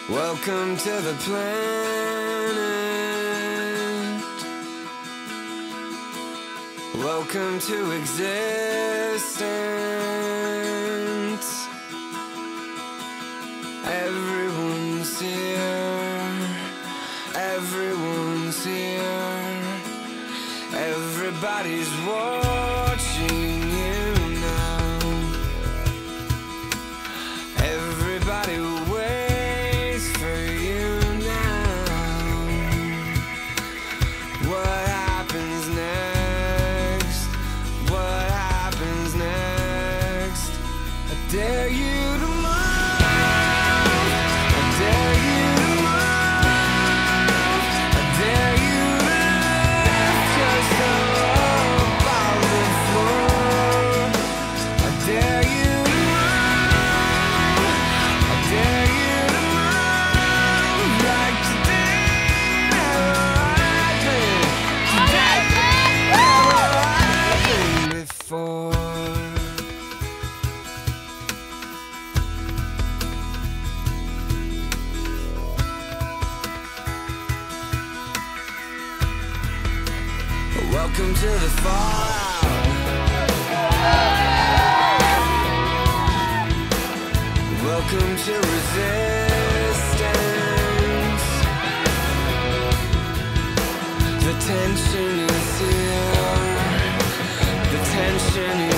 Welcome to the planet. Welcome to existence. Everyone's here. Everyone's here. Everybody's watching you now. Everybody waits for you now. What happens next? What happens next? I dare you to move. I dare you to move. I dare you to lift yourself off the floor. I dare you to move. I dare you to move like today never happened. Today never happened before. Welcome to the fallout. Welcome to resistance. The tension is here. The tension